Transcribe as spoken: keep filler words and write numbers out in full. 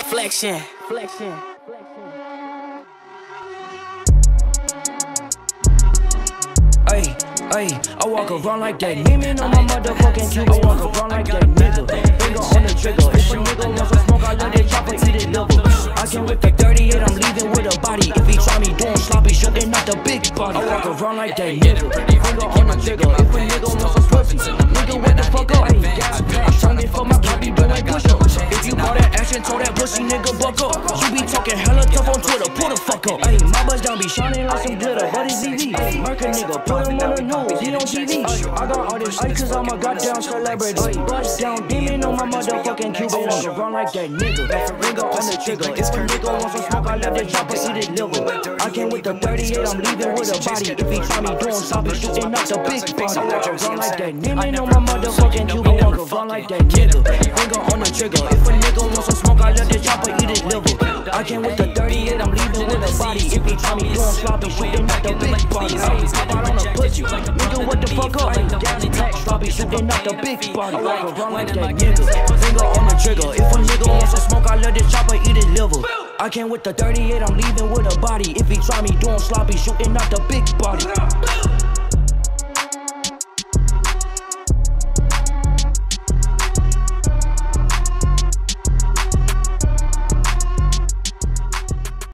Flexion. Flexion. Ay, ay, I walk around like that nigga on my motherfucking Cuban. I walk around like that nigga. Finger on the trigger. If a nigga wants some smoke, I let it chopper eat it liver. I can whip the thirty-eight, I'm leaving with a body. If he try me doing sloppy, shooting out the big body. I walk around like that nigga. Finger on the trigger. If a nigga wants some pussy, nigga, what the fuck up? Ay, gas pass, turn it for my body, doing push-ups. If you bought that action, told that pussy nigga buck up. You be talking hella tough on Twitter, pull the fuck up. Ay, my buzz down be shining like some glitter, but it's Z V. Merc a nigga, put him on the nose, he on T V. I got all this ice cause I'm a goddamn celebrity. Bust down demon on my motherfucking Cuban. I walk around like that nigga, finger on the trigger. If a nigga wants some smoke, I let that chopper eat it liver. I came with the thirty-eight, I'm leaving with a body. If he try me doing sloppy, shooting out the big body. I walk around like that nigga on my motherfucking Cuban. I walk around like that nigga, finger on the trigger. If a nigga wants some smoke, I let that chopper eat it liver. I came with the thirty-eight, I'm leaving with a body. If he try me doing sloppy, shooting out the big body. Pop out on the pussy, nigga, what the fuck up? Gas pack, sloppy, shooting out the big body. I walk around like that nigga, finger on the trigger. If a nigga wants some smoke, I let this chopper eat it liver. I came with the thirty-eight, I'm leaving with a body. If he try me doing sloppy, shooting out the big body.